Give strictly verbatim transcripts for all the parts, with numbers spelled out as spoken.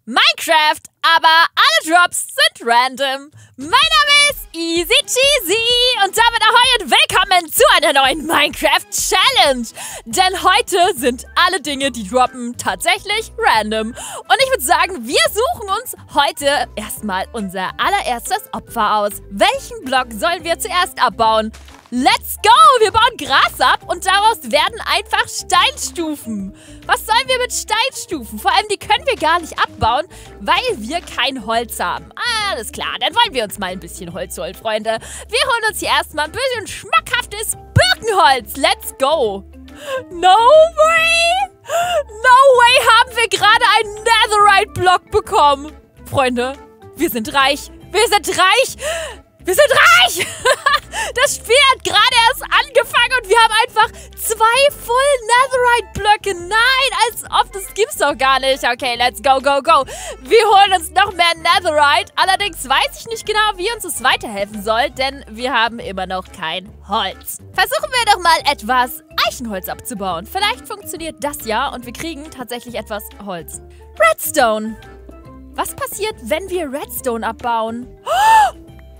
Minecraft, aber alle Drops sind random. Mein Name ist Easy Cheesy und damit ahoi und willkommen zu einer neuen Minecraft Challenge. Denn heute sind alle Dinge, die droppen, tatsächlich random. Und ich würde sagen, wir suchen uns heute erstmal unser allererstes Opfer aus. Welchen Block sollen wir zuerst abbauen? Let's go! Wir bauen Gras ab und daraus werden einfach Steinstufen. Was sollen wir mit Steinstufen? Vor allem, die können wir gar nicht abbauen, weil wir kein Holz haben. Alles klar, dann wollen wir uns mal ein bisschen Holz holen, Freunde. Wir holen uns hier erstmal ein bisschen schmackhaftes Birkenholz. Let's go! No way! No way haben wir gerade einen Netherite-Block bekommen. Freunde, wir sind reich. Wir sind reich. Wir sind reich! Das Spiel hat gerade erst angefangen und wir haben einfach zwei Full Netherite-Blöcke. Nein, als ob, das gibt's doch gar nicht. Okay, let's go, go, go. Wir holen uns noch mehr Netherite. Allerdings weiß ich nicht genau, wie uns das weiterhelfen soll, denn wir haben immer noch kein Holz. Versuchen wir doch mal etwas Eichenholz abzubauen. Vielleicht funktioniert das ja und wir kriegen tatsächlich etwas Holz. Redstone. Was passiert, wenn wir Redstone abbauen? Oh!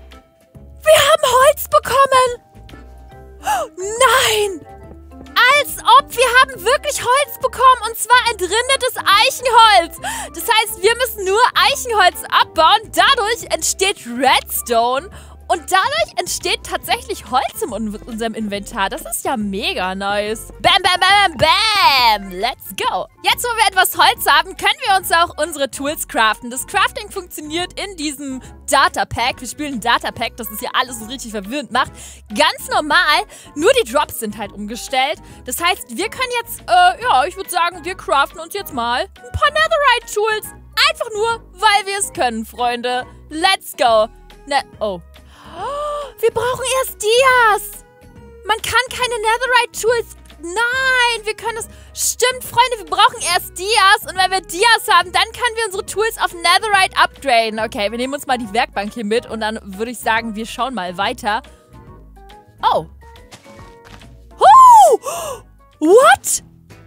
Wir haben Holz bekommen! Nein! Als ob wir haben wirklich Holz bekommen und zwar entrindetes Eichenholz. Das heißt, wir müssen nur Eichenholz abbauen. Dadurch entsteht Redstone und dadurch entsteht tatsächlich Holz in unserem Inventar. Das ist ja mega nice. Bam, bam, bam, bam! Let's go! Jetzt, wo wir etwas Holz haben, können wir uns auch unsere Tools craften. Das Crafting funktioniert in diesem Data Pack. Wir spielen ein Data Pack, das ist ja alles so richtig verwirrend macht. Ganz normal, nur die Drops sind halt umgestellt. Das heißt, wir können jetzt, äh, ja, ich würde sagen, wir craften uns jetzt mal ein paar Netherite Tools. Einfach nur, weil wir es können, Freunde. Let's go! Ne, oh. Wir brauchen erst Dias. Man kann keine Netherite-Tools. Nein, wir können es. Stimmt, Freunde, wir brauchen erst Dias. Und wenn wir Dias haben, dann können wir unsere Tools auf Netherite upgraden. Okay, wir nehmen uns mal die Werkbank hier mit. Und dann würde ich sagen, wir schauen mal weiter. Oh. Oh! What?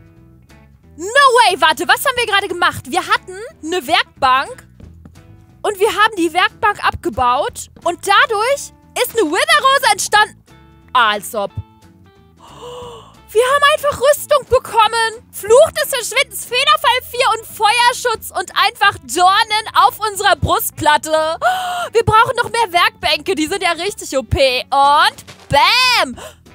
No way, warte, was haben wir gerade gemacht? Wir hatten eine Werkbank. Und wir haben die Werkbank abgebaut und dadurch ist eine Wither-Rose entstanden. Als ob. Wir haben einfach Rüstung bekommen. Fluch des Verschwindens, Federfall vier und Feuerschutz und einfach Dornen auf unserer Brustplatte. Wir brauchen noch mehr Werkbänke, die sind ja richtig O P. Und bam!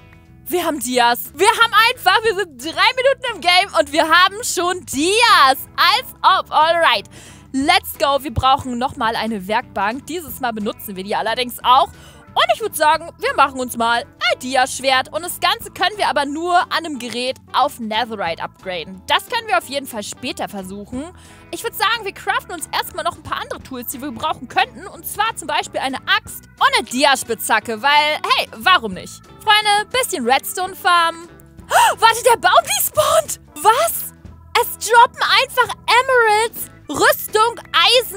Wir haben Dias. Wir haben einfach, wir sind drei Minuten im Game und wir haben schon Dias. Als ob, alright. Let's go, wir brauchen nochmal eine Werkbank. Dieses Mal benutzen wir die allerdings auch. Und ich würde sagen, wir machen uns mal ein Dia-Schwert. Und das Ganze können wir aber nur an einem Gerät auf Netherite upgraden. Das können wir auf jeden Fall später versuchen. Ich würde sagen, wir craften uns erstmal noch ein paar andere Tools, die wir brauchen könnten. Und zwar zum Beispiel eine Axt und eine Dia-Spitzhacke, weil, hey, warum nicht? Freunde, bisschen Redstone farmen. Oh, warte, der Baum despawnt! Was? Es droppen einfach Emeralds, Rüstung, Eisen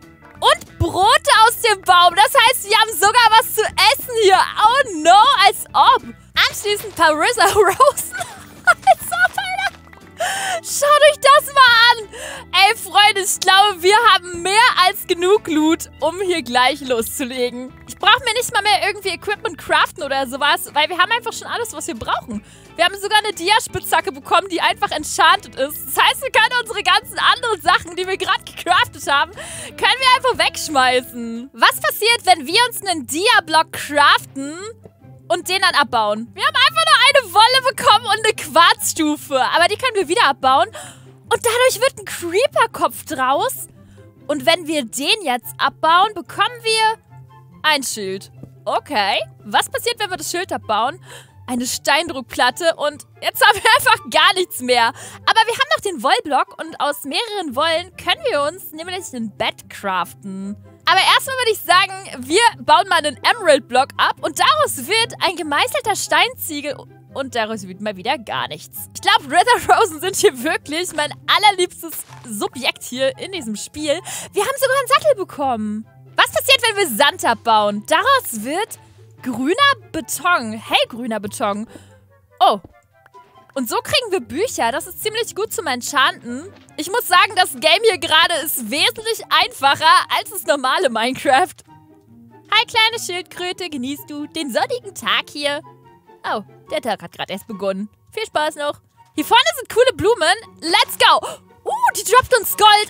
und Brote aus dem Baum. Das heißt, wir haben sogar was zu essen hier. Oh no, als ob. Anschließend ein paar Rizza Rosen. Als ob, Alter. Schaut euch das mal an. Ey, Freunde, ich glaube, wir haben mehr als genug Loot, um hier gleich loszulegen. Ich brauche mir nicht mal mehr irgendwie Equipment craften oder sowas, weil wir haben einfach schon alles, was wir brauchen. Wir haben sogar eine Dia-Spitzhacke bekommen, die einfach enchanted ist. Das heißt, wir können unsere ganzen anderen Sachen, die wir gerade gecraftet haben, können wir einfach wegschmeißen. Was passiert, wenn wir uns einen Dia-Block craften und den dann abbauen? Wir haben einfach nur eine Wolle bekommen und eine Quarzstufe. Aber die können wir wieder abbauen. Und dadurch wird ein Creeper-Kopf draus. Und wenn wir den jetzt abbauen, bekommen wir ein Schild. Okay. Was passiert, wenn wir das Schild abbauen? Eine Steindruckplatte und jetzt haben wir einfach gar nichts mehr. Aber wir haben noch den Wollblock und aus mehreren Wollen können wir uns nämlich ein Bett craften. Aber erstmal würde ich sagen, wir bauen mal einen Emerald-Block ab und daraus wird ein gemeißelter Steinziegel und daraus wird mal wieder gar nichts. Ich glaube, Wither Rosen sind hier wirklich mein allerliebstes Subjekt hier in diesem Spiel. Wir haben sogar einen Sattel bekommen. Was passiert, wenn wir Sand abbauen? Daraus wird grüner Beton. Hellgrüner Beton. Oh. Und so kriegen wir Bücher. Das ist ziemlich gut zum Enchanten. Ich muss sagen, das Game hier gerade ist wesentlich einfacher als das normale Minecraft. Hi, kleine Schildkröte. Genießt du den sonnigen Tag hier? Oh, der Tag hat gerade erst begonnen. Viel Spaß noch. Hier vorne sind coole Blumen. Let's go. Uh, die droppt uns Gold.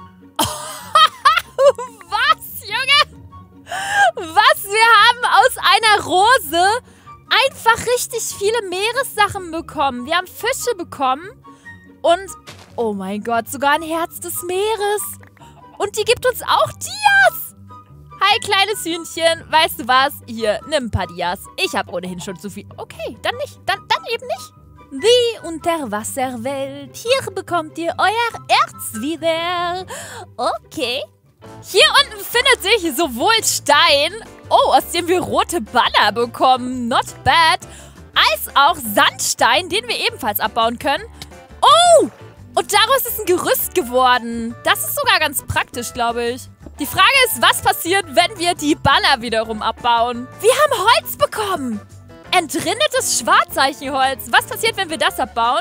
Was, Junge? Was? Wir haben aus einer Rose einfach richtig viele Meeressachen bekommen. Wir haben Fische bekommen und, oh mein Gott, sogar ein Herz des Meeres. Und die gibt uns auch Dias. Hi, kleines Hühnchen. Weißt du was? Hier, nimm ein paar Dias. Ich habe ohnehin schon zu viel. Okay, dann nicht. Dann, dann eben nicht. Die Unterwasserwelt. Hier bekommt ihr euer Erz wieder. Okay. Hier unten befindet sich sowohl Stein, oh, aus dem wir rote Banner bekommen, not bad, als auch Sandstein, den wir ebenfalls abbauen können. Oh, und daraus ist ein Gerüst geworden. Das ist sogar ganz praktisch, glaube ich. Die Frage ist, was passiert, wenn wir die Banner wiederum abbauen? Wir haben Holz bekommen. Entrinnetes Schwarzeichenholz. Was passiert, wenn wir das abbauen?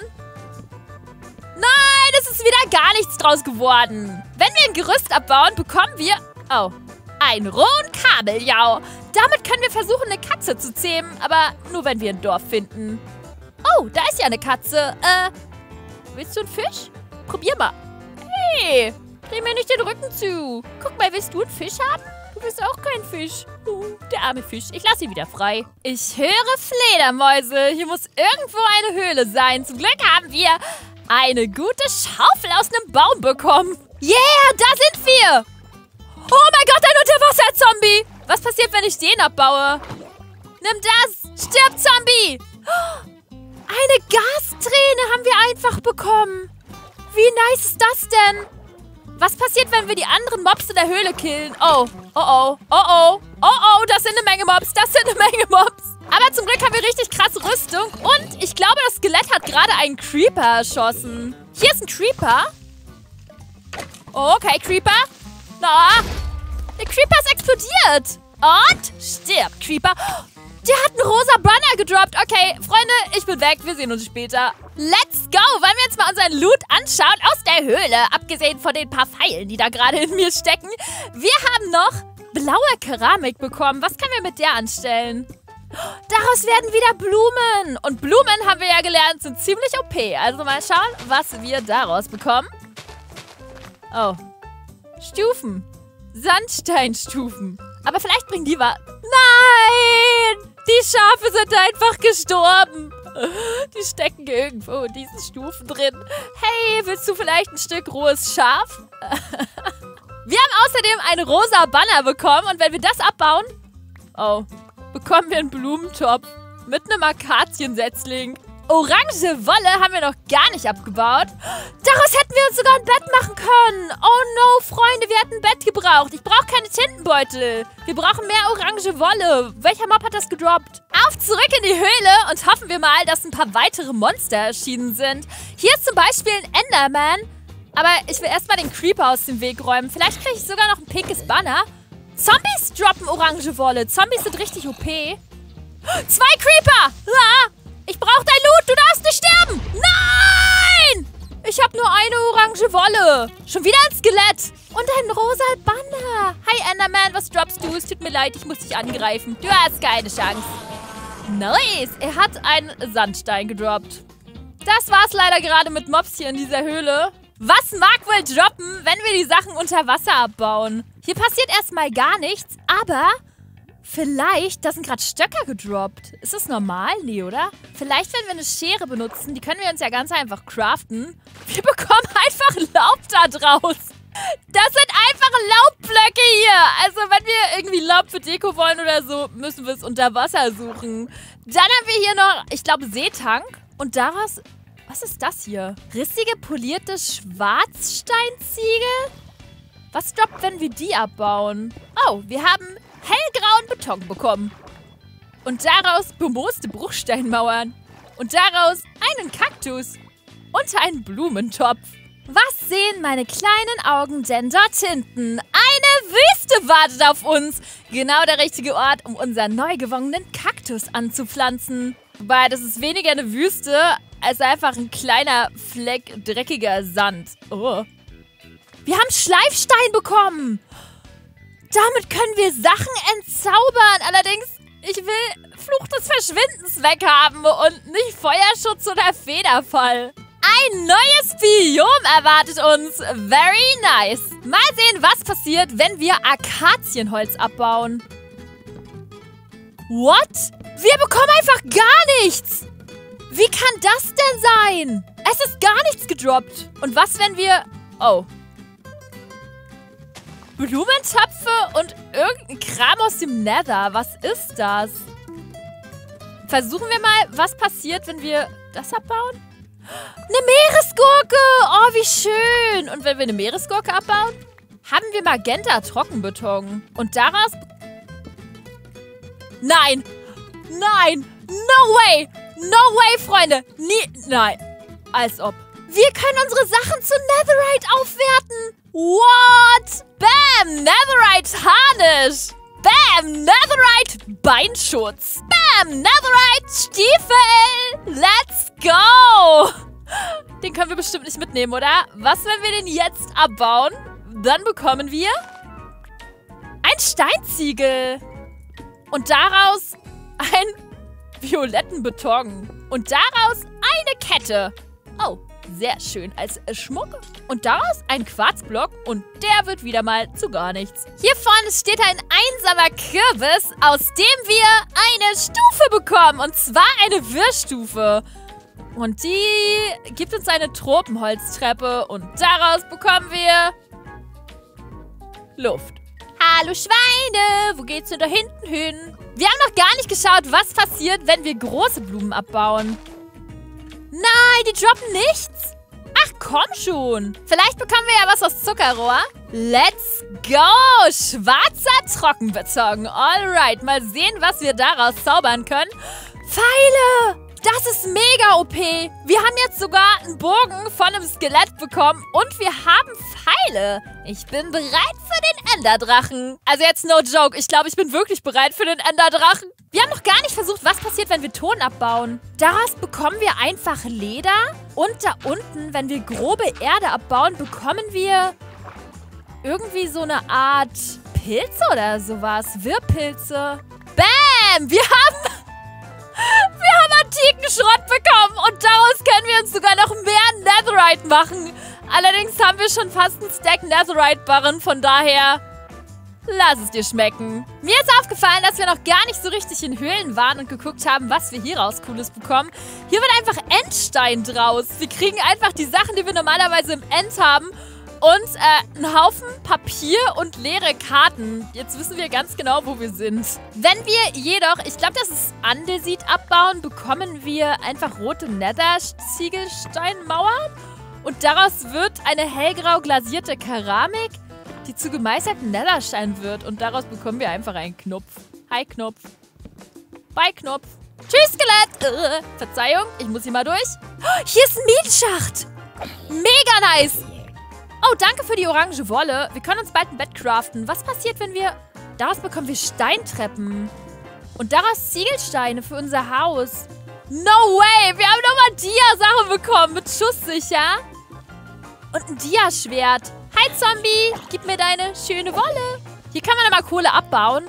Nein, es ist wieder gar nichts draus geworden. Wenn wir ein Gerüst abbauen, bekommen wir, oh, einen rohen Kabeljau. Damit können wir versuchen, eine Katze zu zähmen, aber nur, wenn wir ein Dorf finden. Oh, da ist ja eine Katze. Äh, willst du einen Fisch? Probier mal. Hey, dreh mir nicht den Rücken zu. Guck mal, willst du einen Fisch haben? Du bist auch kein Fisch. Oh, der arme Fisch. Ich lasse ihn wieder frei. Ich höre Fledermäuse. Hier muss irgendwo eine Höhle sein. Zum Glück haben wir eine gute Schaufel aus einem Baum bekommen. Yeah, da sind wir. Oh mein Gott, ein Unterwasser-Zombie. Was passiert, wenn ich den abbaue? Nimm das. Stirb, Zombie. Eine Gasträne haben wir einfach bekommen. Wie nice ist das denn? Was passiert, wenn wir die anderen Mobs in der Höhle killen? Oh, oh, oh, oh, oh, oh, oh, das sind eine Menge Mobs, das sind eine Menge Mobs. Aber zum Glück haben wir richtig krasse Rüstung und ich glaube, das Skelett hat gerade einen Creeper erschossen. Hier ist ein Creeper. Oh, okay, Creeper. Na, der Creeper ist explodiert. Und stirbt, Creeper. Der hat einen rosa Banner gedroppt. Okay, Freunde, ich bin weg. Wir sehen uns später. Let's go. Wollen wir jetzt mal unseren Loot anschauen aus der Höhle. Abgesehen von den paar Pfeilen, die da gerade in mir stecken. Wir haben noch blaue Keramik bekommen. Was können wir mit der anstellen? Daraus werden wieder Blumen. Und Blumen, haben wir ja gelernt, sind ziemlich O P. Also mal schauen, was wir daraus bekommen. Oh. Stufen. Sandsteinstufen. Aber vielleicht bringen die was. Nein! Die Schafe sind einfach gestorben. Die stecken irgendwo in diesen Stufen drin. Hey, willst du vielleicht ein Stück rohes Schaf? Wir haben außerdem einen rosa Banner bekommen. Und wenn wir das abbauen, oh, bekommen wir einen Blumentopf mit einem Akaziensetzling. Orange Wolle haben wir noch gar nicht abgebaut. Daraus hätten wir uns sogar ein Bett machen können. Oh no, Freunde, wir hätten ein Bett gebraucht. Ich brauche keine Tintenbeutel. Wir brauchen mehr orange Wolle. Welcher Mob hat das gedroppt? Auf zurück in die Höhle und hoffen wir mal, dass ein paar weitere Monster erschienen sind. Hier ist zum Beispiel ein Enderman. Aber ich will erstmal den Creeper aus dem Weg räumen. Vielleicht kriege ich sogar noch ein pinkes Banner. Zombies droppen orange Wolle. Zombies sind richtig O P. Zwei Creeper! Ah! Ich brauche dein Loot, du darfst nicht sterben! Nein! Ich habe nur eine orange Wolle. Schon wieder ein Skelett. Und ein rosa Banner. Hi Enderman, was droppst du? Es tut mir leid, ich muss dich angreifen. Du hast keine Chance. Nice, er hat einen Sandstein gedroppt. Das war's leider gerade mit Mobs hier in dieser Höhle. Was mag wohl droppen, wenn wir die Sachen unter Wasser abbauen? Hier passiert erstmal gar nichts, aber vielleicht, da sind gerade Stöcker gedroppt. Ist das normal? Nee, oder? Vielleicht, wenn wir eine Schere benutzen, die können wir uns ja ganz einfach craften. Wir bekommen einfach Laub da draus. Das sind einfach Laubblöcke hier. Also, wenn wir irgendwie Laub für Deko wollen oder so, müssen wir es unter Wasser suchen. Dann haben wir hier noch, ich glaube, Seetank. Und daraus, was ist das hier? Rissige, polierte Schwarzsteinziegel? Was droppt, wenn wir die abbauen? Oh, wir haben hellgrauen Beton bekommen. Und daraus bemooste Bruchsteinmauern. Und daraus einen Kaktus. Und einen Blumentopf. Was sehen meine kleinen Augen denn dort hinten? Eine Wüste wartet auf uns. Genau der richtige Ort, um unseren neu gewonnenen Kaktus anzupflanzen. Wobei, das ist weniger eine Wüste Es ist einfach ein kleiner Fleck dreckiger Sand. Oh. Wir haben Schleifstein bekommen. Damit können wir Sachen entzaubern. Allerdings, ich will Fluch des Verschwindens weghaben und nicht Feuerschutz oder Federfall. Ein neues Biom erwartet uns. Very nice. Mal sehen, was passiert, wenn wir Akazienholz abbauen. What? Wir bekommen einfach gar nichts. Wie kann das denn sein? Es ist gar nichts gedroppt. Und was, wenn wir... Oh. Blumentöpfe und irgendein Kram aus dem Nether. Was ist das? Versuchen wir mal, was passiert, wenn wir das abbauen? Eine Meeresgurke! Oh, wie schön! Und wenn wir eine Meeresgurke abbauen, haben wir Magenta Trockenbeton. Und daraus... Nein! Nein! No way! No way, Freunde! Nie... Nein. Als ob. Wir können unsere Sachen zu Netherite aufwerten! What? Bam! Netherite Harnisch! Bam! Netherite Beinschutz! Bam! Netherite Stiefel! Let's go! Den können wir bestimmt nicht mitnehmen, oder? Was, wenn wir den jetzt abbauen? Dann bekommen wir ein Steinziegel. Und daraus einen violetten Beton. Und daraus eine Kette. Oh, sehr schön als Schmuck. Und daraus ein Quarzblock und der wird wieder mal zu gar nichts. Hier vorne steht ein einsamer Kürbis, aus dem wir eine Stufe bekommen. Und zwar eine Wirrstufe. Und die gibt uns eine Tropenholztreppe. Und daraus bekommen wir Luft. Hallo Schweine, wo geht's denn da hinten hin? Wir haben noch gar nicht geschaut, was passiert, wenn wir große Blumen abbauen. Nein, die droppen nichts. Ach, komm schon. Vielleicht bekommen wir ja was aus Zuckerrohr. Let's go. Schwarzer Trockenbeton. Alright, mal sehen, was wir daraus zaubern können. Pfeile. Das ist mega O P. Wir haben jetzt sogar einen Bogen von einem Skelett bekommen und wir haben Pfeile. Ich bin bereit für den Enderdrachen. Also jetzt no joke. Ich glaube, ich bin wirklich bereit für den Enderdrachen. Wir haben noch gar nicht versucht, was passiert, wenn wir Ton abbauen. Daraus bekommen wir einfach Leder. Und da unten, wenn wir grobe Erde abbauen, bekommen wir irgendwie so eine Art Pilze oder sowas. Wirrpilze. Bam! Wir haben... Wir haben antiken Schrott bekommen und daraus können wir uns sogar noch mehr Netherite machen. Allerdings haben wir schon fast einen Stack Netherite-Barren, von daher lass es dir schmecken. Mir ist aufgefallen, dass wir noch gar nicht so richtig in Höhlen waren und geguckt haben, was wir hier raus Cooles bekommen. Hier wird einfach Endstein draus. Wir kriegen einfach die Sachen, die wir normalerweise im End haben. Und äh, einen Haufen Papier und leere Karten. Jetzt wissen wir ganz genau, wo wir sind. Wenn wir jedoch, ich glaube, das ist Andesit abbauen, bekommen wir einfach rote Nether-Ziegelsteinmauern. Und daraus wird eine hellgrau glasierte Keramik, die zu gemeißelten Netherstein wird. Und daraus bekommen wir einfach einen Knopf. Hi, Knopf. Bye, Knopf. Tschüss, Skelett. Äh, Verzeihung, ich muss hier mal durch. Oh, hier ist ein Mietschacht. Mega nice. Oh, danke für die orange Wolle. Wir können uns bald ein Bett craften. Was passiert, wenn wir... Daraus bekommen wir Steintreppen. Und daraus Ziegelsteine für unser Haus. No way! Wir haben nochmal Dia-Sachen bekommen mit Schusssicher. Und ein Dia-Schwert. Hi, Zombie. Gib mir deine schöne Wolle. Hier kann man nochmal Kohle abbauen.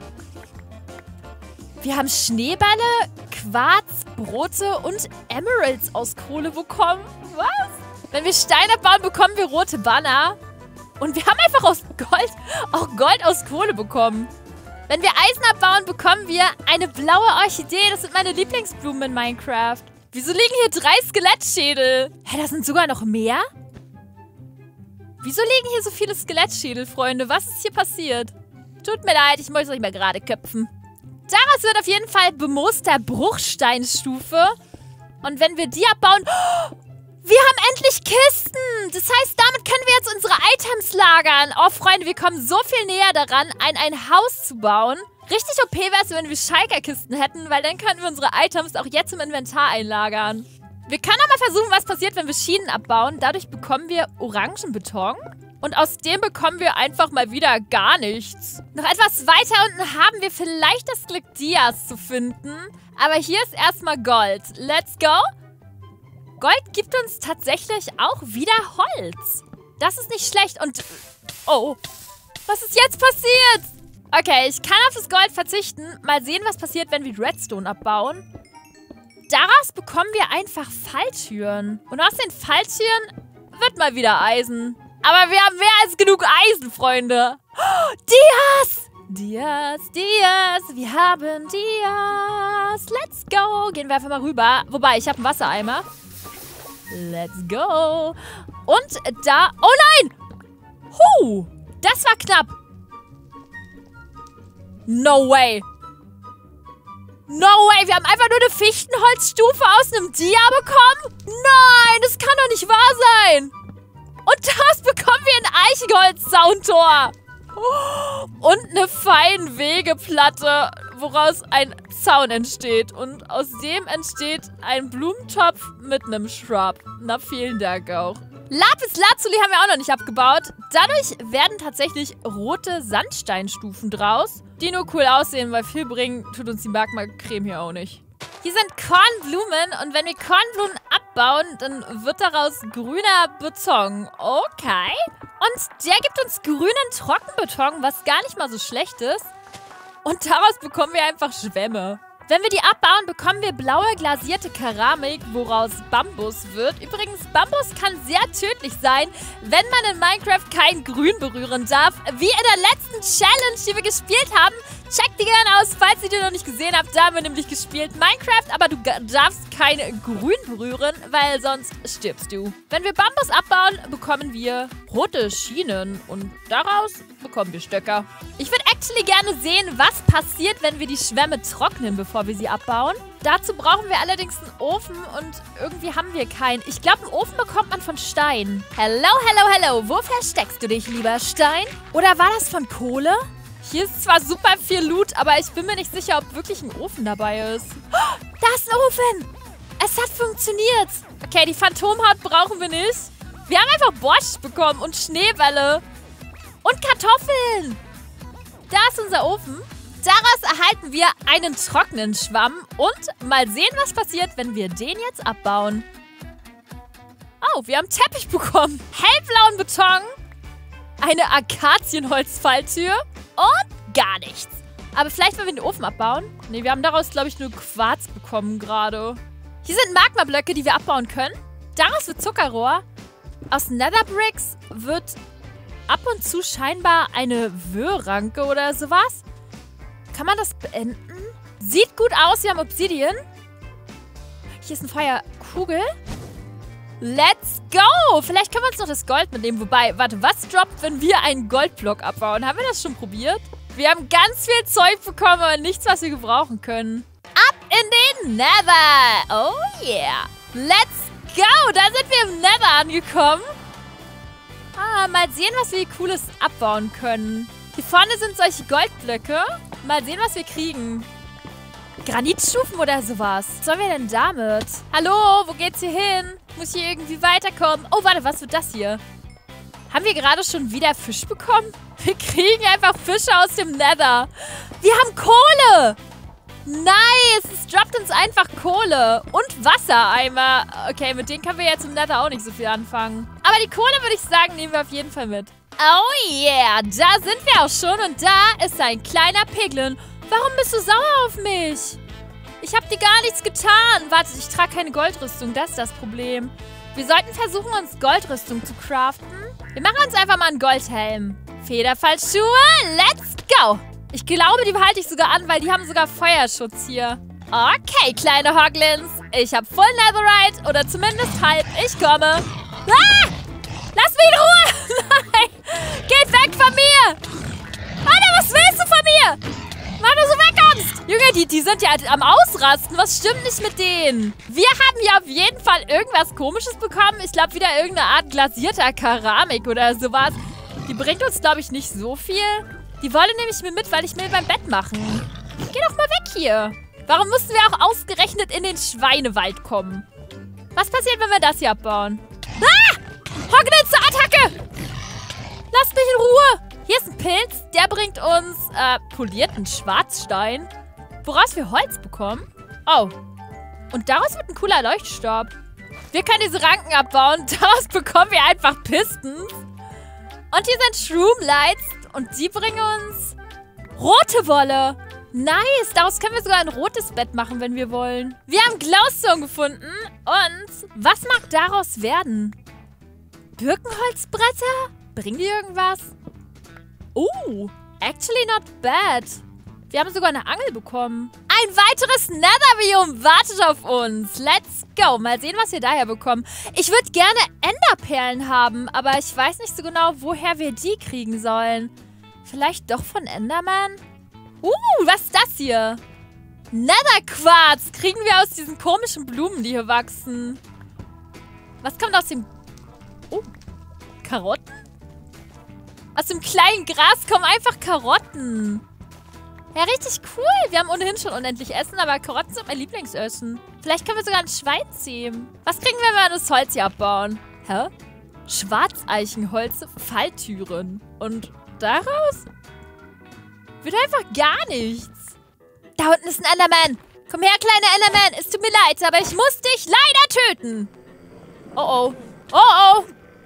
Wir haben Schneebälle, Quarz, Brote und Emeralds aus Kohle bekommen. Was? Wenn wir Steine abbauen, bekommen wir rote Banner. Und wir haben einfach aus Gold auch Gold aus Kohle bekommen. Wenn wir Eisen abbauen, bekommen wir eine blaue Orchidee. Das sind meine Lieblingsblumen in Minecraft. Wieso liegen hier drei Skelettschädel? Hä, da sind sogar noch mehr? Wieso liegen hier so viele Skelettschädel, Freunde? Was ist hier passiert? Tut mir leid, ich muss euch mal gerade köpfen. Daraus wird auf jeden Fall bemooster Bruchsteinstufe. Und wenn wir die abbauen... Oh, wir haben endlich Kisten. Das heißt, damit können wir jetzt unsere Items lagern. Oh, Freunde, wir kommen so viel näher daran, ein, ein Haus zu bauen. Richtig O P wäre es, wenn wir Schalker-Kisten hätten, weil dann könnten wir unsere Items auch jetzt im Inventar einlagern. Wir können aber versuchen, was passiert, wenn wir Schienen abbauen. Dadurch bekommen wir Orangenbeton. Und aus dem bekommen wir einfach mal wieder gar nichts. Noch etwas weiter unten haben wir vielleicht das Glück, Dias zu finden. Aber hier ist erstmal Gold. Let's go. Gold gibt uns tatsächlich auch wieder Holz. Das ist nicht schlecht. Und, oh, was ist jetzt passiert? Okay, ich kann auf das Gold verzichten. Mal sehen, was passiert, wenn wir Redstone abbauen. Daraus bekommen wir einfach Falltüren. Und aus den Falltüren wird mal wieder Eisen. Aber wir haben mehr als genug Eisen, Freunde. Oh, Dias! Dias, Dias, wir haben Dias. Let's go. Gehen wir einfach mal rüber. Wobei, ich habe einen Wassereimer. Let's go. Und da... Oh nein! Huh, das war knapp. No way. No way, wir haben einfach nur eine Fichtenholzstufe aus einem Dia bekommen? Nein, das kann doch nicht wahr sein. Und daraus bekommen wir ein Eichenholz-Soundtor. Und eine Feinwegeplatte, woraus ein Zaun entsteht. Und aus dem entsteht ein Blumentopf mit einem Shrub. Na, vielen Dank auch. Lapis Lazuli haben wir auch noch nicht abgebaut. Dadurch werden tatsächlich rote Sandsteinstufen draus, die nur cool aussehen, weil viel bringen tut uns die Magma-Creme hier auch nicht. Hier sind Kornblumen und wenn wir Kornblumen abbauen, dann wird daraus grüner Beton. Okay. Und der gibt uns grünen Trockenbeton, was gar nicht mal so schlecht ist. Und daraus bekommen wir einfach Schwämme. Wenn wir die abbauen, bekommen wir blaue glasierte Keramik, woraus Bambus wird. Übrigens, Bambus kann sehr tödlich sein, wenn man in Minecraft kein Grün berühren darf. Wie in der letzten Challenge, die wir gespielt haben. Checkt die gerne aus, falls ihr die noch nicht gesehen habt. Da haben wir nämlich gespielt Minecraft, aber du darfst kein Grün berühren, weil sonst stirbst du. Wenn wir Bambus abbauen, bekommen wir rote Schienen und daraus bekommen wir Stöcker. Ich würde actually gerne sehen, was passiert, wenn wir die Schwämme trocknen, bevor wir sie abbauen. Dazu brauchen wir allerdings einen Ofen und irgendwie haben wir keinen. Ich glaube, einen Ofen bekommt man von Stein. Hello, hello, hello. Wo versteckst du dich, lieber Stein? Oder war das von Kohle? Hier ist zwar super viel Loot, aber ich bin mir nicht sicher, ob wirklich ein Ofen dabei ist. Oh, da ist ein Ofen! Es hat funktioniert. Okay, die Phantomhaut brauchen wir nicht. Wir haben einfach Borscht bekommen und Schneebälle. Und Kartoffeln. Da ist unser Ofen. Daraus erhalten wir einen trockenen Schwamm. Und mal sehen, was passiert, wenn wir den jetzt abbauen. Oh, wir haben Teppich bekommen. Hellblauen Beton. Eine Akazienholzfalltür. Und gar nichts. Aber vielleicht, wenn wir den Ofen abbauen. Ne, wir haben daraus, glaube ich, nur Quarz bekommen gerade. Hier sind Magmablöcke, die wir abbauen können. Daraus wird Zuckerrohr. Aus Netherbricks wird ab und zu scheinbar eine Wöhranke oder sowas. Kann man das beenden? Sieht gut aus, wir haben Obsidian. Hier ist eine Feuerkugel. Let's go! Vielleicht können wir uns noch das Gold mitnehmen. Wobei, warte, was droppt, wenn wir einen Goldblock abbauen? Haben wir das schon probiert? Wir haben ganz viel Zeug bekommen, aber nichts, was wir gebrauchen können. Ab in den Nether! Oh yeah! Let's go! Da sind wir im Nether angekommen. Ah, mal sehen, was wir Cooles abbauen können. Hier vorne sind solche Goldblöcke. Mal sehen, was wir kriegen. Granitstufen oder sowas. Was sollen wir denn damit? Hallo, wo geht's hier hin? Muss hier irgendwie weiterkommen. Oh, warte, was wird das hier? Haben wir gerade schon wieder Fisch bekommen? Wir kriegen einfach Fische aus dem Nether. Wir haben Kohle. Nice, es droppt uns einfach Kohle. Und Wassereimer. Okay, mit denen können wir jetzt im Nether auch nicht so viel anfangen. Aber die Kohle, würde ich sagen, nehmen wir auf jeden Fall mit. Oh yeah, da sind wir auch schon. Und da ist ein kleiner Piglin. Warum bist du sauer auf mich? Ich habe dir gar nichts getan. Warte, ich trage keine Goldrüstung. Das ist das Problem. Wir sollten versuchen, uns Goldrüstung zu craften. Wir machen uns einfach mal einen Goldhelm. Federfallschuhe, let's go. Ich glaube, die behalte ich sogar an, weil die haben sogar Feuerschutz hier. Okay, kleine Hoglins. Ich habe Full Netherite oder zumindest halb. Ich komme. Ah! Lass mich in Ruhe. Nein. Geht weg von mir. Alter, was willst du von mir? Weil du so wegkommst! Junge, die, die sind ja am Ausrasten. Was stimmt nicht mit denen? Wir haben ja auf jeden Fall irgendwas Komisches bekommen. Ich glaube, wieder irgendeine Art glasierter Keramik oder sowas. Die bringt uns, glaube ich, nicht so viel. Die wollen nämlich mir mit, weil ich mir beim Bett machen. Geh doch mal weg hier. Warum mussten wir auch ausgerechnet in den Schweinewald kommen? Was passiert, wenn wir das hier abbauen? Ah! Hoglins zur Attacke! Lasst mich in Ruhe! Hier ist ein Pilz, der bringt uns äh, polierten Schwarzstein, woraus wir Holz bekommen. Oh, und daraus wird ein cooler Leuchtstab. Wir können diese Ranken abbauen. Daraus bekommen wir einfach Pistons. Und hier sind Shroom-Lights. Und die bringen uns rote Wolle. Nice. Daraus können wir sogar ein rotes Bett machen, wenn wir wollen. Wir haben Glowstone gefunden. Und was mag daraus werden? Birkenholzbretter? Bringen die irgendwas? Oh, actually not bad. Wir haben sogar eine Angel bekommen. Ein weiteres Nether-Biom wartet auf uns. Let's go. Mal sehen, was wir daher bekommen. Ich würde gerne Enderperlen haben, aber ich weiß nicht so genau, woher wir die kriegen sollen. Vielleicht doch von Enderman? Uh, was ist das hier? Nether-Quarz kriegen wir aus diesen komischen Blumen, die hier wachsen. Was kommt aus dem... Oh, Karotten? Aus dem kleinen Gras kommen einfach Karotten. Ja, richtig cool. Wir haben ohnehin schon unendlich Essen, aber Karotten sind mein Lieblingsessen. Vielleicht können wir sogar ein Schwein zähmen. Was kriegen wir, wenn wir das Holz hier abbauen? Hä? Schwarzeichenholz, Falltüren. Und daraus wird einfach gar nichts. Da unten ist ein Enderman. Komm her, kleiner Enderman. Es tut mir leid, aber ich muss dich leider töten. Oh, oh. Oh, oh.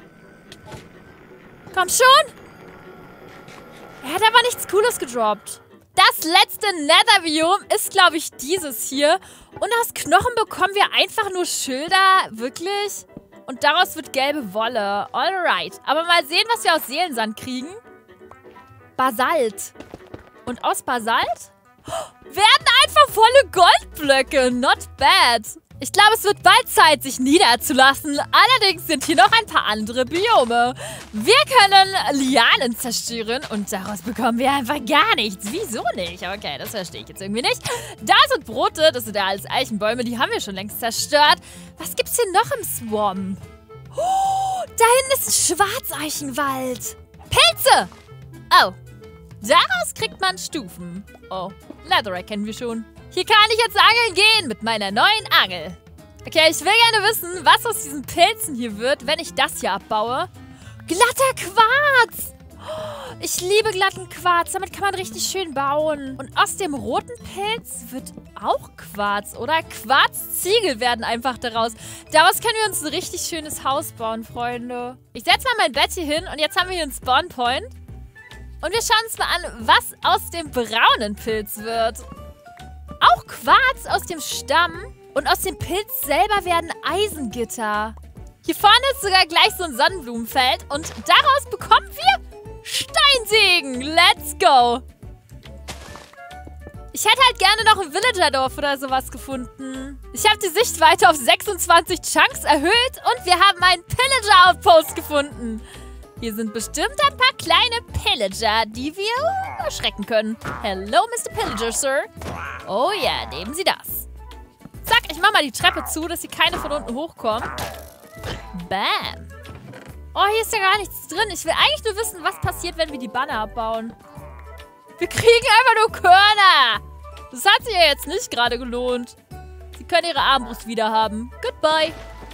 Komm schon. Er hat aber nichts Cooles gedroppt. Das letzte Nether-Biom ist, glaube ich, dieses hier. Und aus Knochen bekommen wir einfach nur Schilder. Wirklich? Und daraus wird gelbe Wolle. Alright. Aber mal sehen, was wir aus Seelensand kriegen. Basalt. Und aus Basalt werden einfach volle Goldblöcke. Not bad. Ich glaube, es wird bald Zeit, sich niederzulassen. Allerdings sind hier noch ein paar andere Biome. Wir können Lianen zerstören und daraus bekommen wir einfach gar nichts. Wieso nicht? Okay, das verstehe ich jetzt irgendwie nicht. Da sind Brote, das sind ja alles Eichenbäume, die haben wir schon längst zerstört. Was gibt's hier noch im Swamp? Oh, da hinten ist ein Schwarzeichenwald. Pilze! Oh, daraus kriegt man Stufen. Oh, Leatherrack kennen wir schon. Hier kann ich jetzt angeln gehen mit meiner neuen Angel. Okay, ich will gerne wissen, was aus diesen Pilzen hier wird, wenn ich das hier abbaue. Glatter Quarz! Ich liebe glatten Quarz. Damit kann man richtig schön bauen. Und aus dem roten Pilz wird auch Quarz, oder? Quarzziegel werden einfach daraus. Daraus können wir uns ein richtig schönes Haus bauen, Freunde. Ich setze mal mein Bett hier hin und jetzt haben wir hier einen Spawnpoint. Und wir schauen uns mal an, was aus dem braunen Pilz wird. Auch Quarz aus dem Stamm. Und aus dem Pilz selber werden Eisengitter. Hier vorne ist sogar gleich so ein Sonnenblumenfeld. Und daraus bekommen wir Steinsägen. Let's go. Ich hätte halt gerne noch ein Villagerdorf oder sowas gefunden. Ich habe die Sichtweite auf sechsundzwanzig Chunks erhöht. Und wir haben einen Pillager-Outpost gefunden. Hier sind bestimmt ein paar kleine Pillager, die wir erschrecken können. Hello, Mister Pillager, Sir. Oh ja, nehmen Sie das. Zack, ich mach mal die Treppe zu, dass hier keine von unten hochkommt. Bam. Oh, hier ist ja gar nichts drin. Ich will eigentlich nur wissen, was passiert, wenn wir die Banner abbauen. Wir kriegen einfach nur Körner. Das hat sich ja jetzt nicht gerade gelohnt. Sie können ihre Armbrust wieder haben. Goodbye.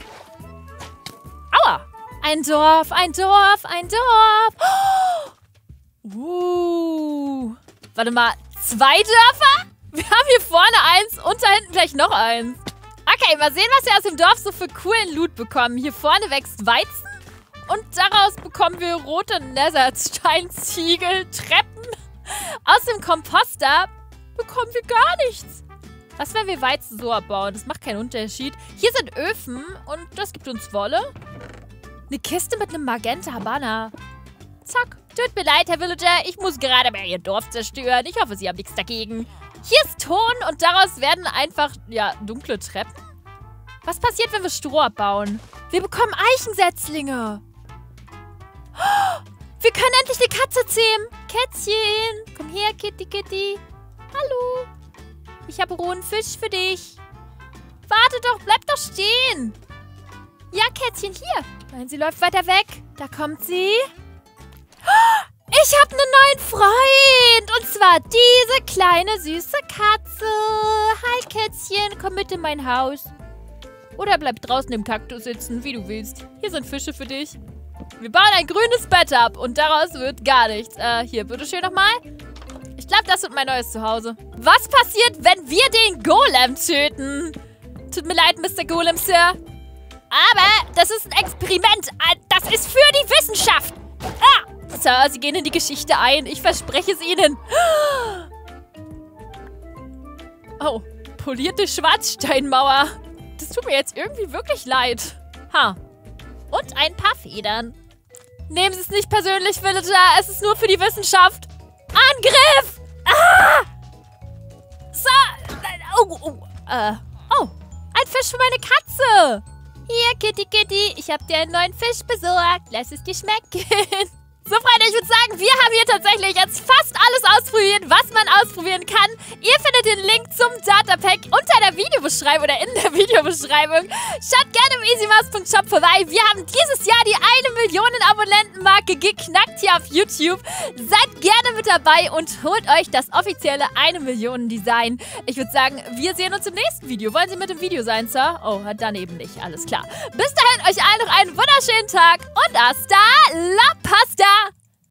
Aua. Ein Dorf, ein Dorf, ein Dorf. Oh. Uh. Warte mal, zwei Dörfer? Wir haben hier vorne eins und da hinten gleich noch eins. Okay, mal sehen, was wir aus dem Dorf so für coolen Loot bekommen. Hier vorne wächst Weizen und daraus bekommen wir rote Nethersteinziegel, Treppen. Aus dem Komposter bekommen wir gar nichts. Was, wenn wir Weizen so abbauen? Das macht keinen Unterschied. Hier sind Öfen und das gibt uns Wolle. Eine Kiste mit einem Magenta-Banner. Zack. Tut mir leid, Herr Villager. Ich muss gerade mal Ihr Dorf zerstören. Ich hoffe, Sie haben nichts dagegen. Hier ist Ton und daraus werden einfach, ja, dunkle Treppen. Was passiert, wenn wir Stroh abbauen? Wir bekommen Eichensetzlinge. Oh, wir können endlich die Katze zähmen. Kätzchen. Komm her, Kitty, Kitty. Hallo. Ich habe rohen Fisch für dich. Warte doch, bleib doch stehen. Ja, Kätzchen, hier. Nein, sie läuft weiter weg. Da kommt sie. Ich habe einen neuen Freund. Und zwar diese kleine, süße Katze. Hi, Kätzchen. Komm mit in mein Haus. Oder bleib draußen im Kaktus sitzen, wie du willst. Hier sind Fische für dich. Wir bauen ein grünes Bett ab. Und daraus wird gar nichts. Äh, hier, bitteschön nochmal. Ich glaube, das wird mein neues Zuhause. Was passiert, wenn wir den Golem töten? Tut mir leid, Mister Golem, Sir. Aber das ist ein Experiment. Das ist für die Wissenschaft. Ah, Sir, Sie gehen in die Geschichte ein. Ich verspreche es Ihnen. Oh, polierte Schwarzsteinmauer. Das tut mir jetzt irgendwie wirklich leid. Ha. Und ein paar Federn. Nehmen Sie es nicht persönlich, Villager. Es ist nur für die Wissenschaft. Angriff! Ah! Sir! Oh, oh, äh, oh. Ein Fisch für meine Katze. Hier, Kitty, Kitty. Ich habe dir einen neuen Fisch besorgt. Lass es dir schmecken. So, Freunde, ich würde sagen, wir haben hier tatsächlich jetzt fast alles ausprobiert, was man ausprobieren kann. Ihr findet den Link zum Datapack unter der Videobeschreibung oder in der Videobeschreibung. Schaut gerne im easymouse punkt shop vorbei. Wir haben dieses Jahr die eine Million Abonnenten-Marke geknackt hier auf YouTube. Seid gerne mit dabei und holt euch das offizielle eine Million Design. Ich würde sagen, wir sehen uns im nächsten Video. Wollen Sie mit dem Video sein, Sir? Oh, dann eben nicht. Alles klar. Bis dahin, euch allen noch einen wunderschönen Tag und hasta la pasta!